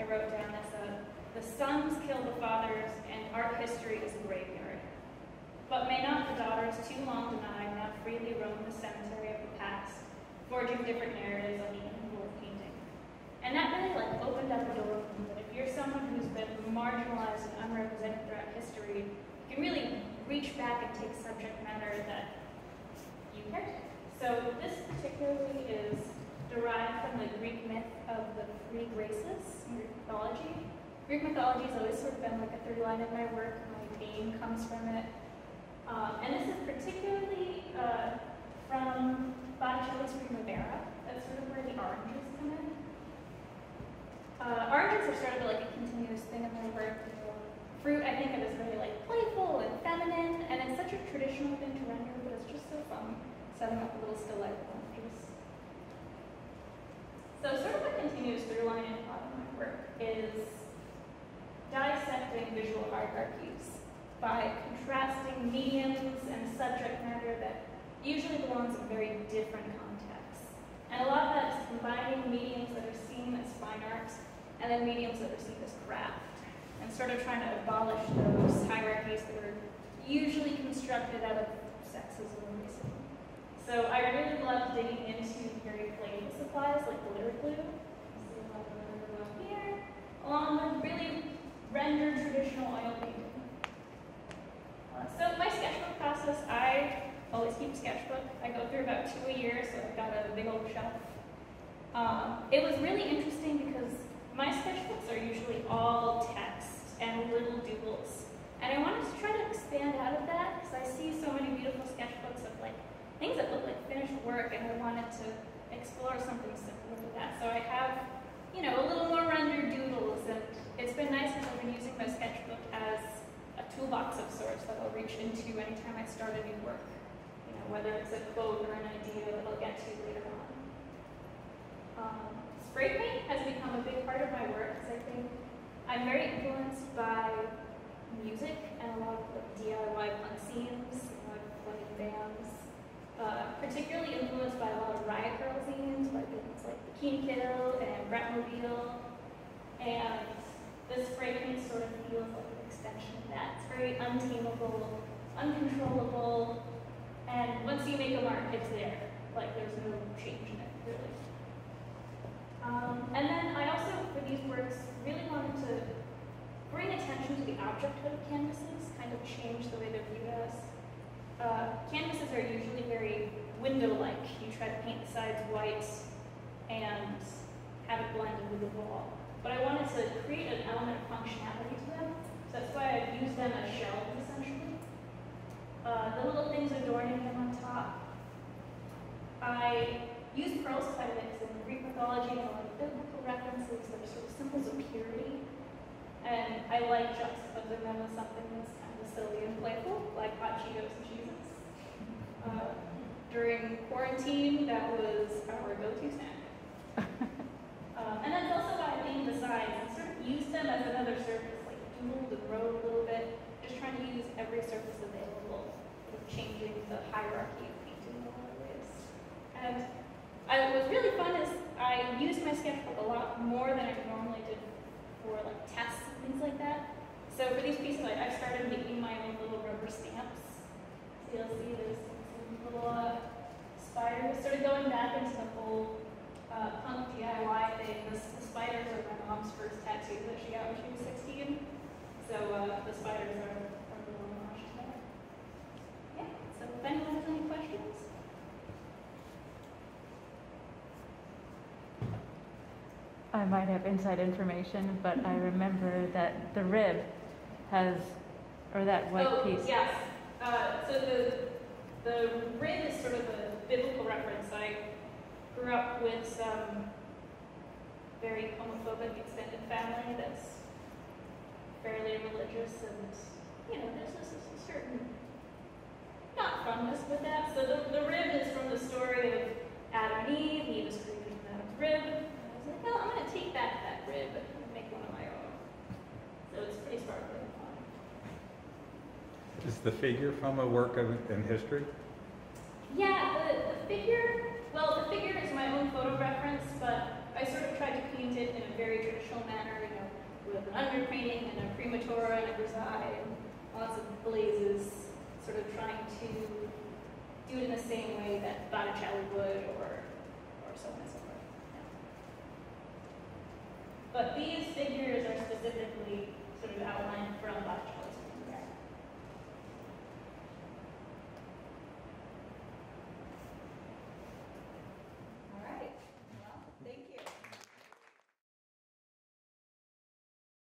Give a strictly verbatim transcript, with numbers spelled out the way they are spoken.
wrote down as a, the sons kill the fathers, and art history is a graveyard. But may not the daughters too long denied now freely roam the cemetery of the past, forging different narratives on the anvil of painting. And that really like opened up a door for me that if you're someone who's been marginalized and unrepresented throughout history, you can really reach back and take subject matter that you care to. So this particularly is derived from the Greek myth of the three graces in Greek mythology. Greek mythology has always sort of been like a through line in my work. My theme comes from it. Um, and this is particularly uh, from Botticelli's Primavera. That's sort of where the oranges come in. Uh, oranges are sort of like a continuous thing in my work. You know, fruit, I think of as very like playful and feminine, and it's such a traditional thing to render, but it's just so fun setting up a little still life oranges. So sort of a continuous through line in a lot of my work is dissecting visual hierarchies by contrasting mediums and subject matter that usually belongs in very different contexts. And a lot of that is combining mediums that are seen as fine art and then mediums that are seen as craft, and sort of trying to abolish those hierarchies that are usually constructed out of sexism and racism. So I really love digging into very plain supplies like glitter glue, see a lot of glitter glue up here, along with really rendered traditional oil painting. Uh, so my sketchbook process, I always keep a sketchbook. I go through about two a year, so I've got a big old shelf. Um, it was really interesting because my sketchbooks are usually all text and little doodles. And I wanted to try to expand out of that because I see so many beautiful sketchbooks of like things that look like finished work, and I wanted to explore something similar to that. So I have, you know, a little more rendered doodles, and it's been nice because I've been using my sketchbook as a toolbox of sorts that I'll reach into anytime I start a new work. You know, whether it's a quote or an idea that I'll get to later on. Um, spray paint has become a big part of my work because I think I'm very influenced by music and a lot of like, D I Y punk scenes, a lot of playing bands. Uh, particularly influenced by a lot of riot girl scenes, by things like Bikini Kill and Bratmobile. And this spray paint sort of feels like an extension of that. It's very untamable, uncontrollable, and once you make a mark, it's there. Like there's no change in it, really. Um, and then I also, for these works, really wanted to bring attention to the object of canvases, kind of change the way they're viewed as. Uh, canvases are usually very window-like. You try to paint the sides white and have it blend into the wall. But I wanted to create an element of functionality to them, so that's why I've used them as shelves, essentially. Uh, the little things adorning them on top. I use pearls quite a bit in Greek mythology and a lot of biblical references that are sort of symbols of purity. And I like juxtaposing them with something that's kind of silly and playful, like hot Cheetos and cheeses. Uh, during quarantine, that was our go-to snack. uh, and that's also why I painted the sides and sort of used them as another surface, like doodled and wrote a little bit, just trying to use every surface available, sort of changing the hierarchy of painting in a lot of ways. And I, what was really fun is I used my sketchbook a lot more than I normally did for like tests and things like that. So for these pieces, I, I started making my own little rubber stamps. So you'll see there's some little uh, spiders, sort of going back into the whole uh, punk D I Y thing. The, the spiders are my mom's first tattoo that she got when she was sixteen. So uh, the spiders are, are the little homage to that. Yeah, so if anyone has any questions? I might have inside information, but I remember that the rib has, or that white oh, piece. Yes. Uh, so the the rib is sort of a biblical reference. I grew up with some very homophobic extended family that's fairly religious, and you know, there's this a certain not funness with that. So the, the rib is from the story of Adam and Eve. Eve was created from Adam's rib. Like, well, I'm going to take back that rib and make one of my own. So it's pretty sparkly and fun. Is the figure from a work of, in history? Yeah, the, the figure, well, the figure is my own photo reference, but I sort of tried to paint it in a very traditional manner, you know, eye, lots of blazes, sort of trying to do it in the same way that Botticelli would, or, or so on and so forth. Yeah. But these figures are specifically sort of outlined from Botticelli.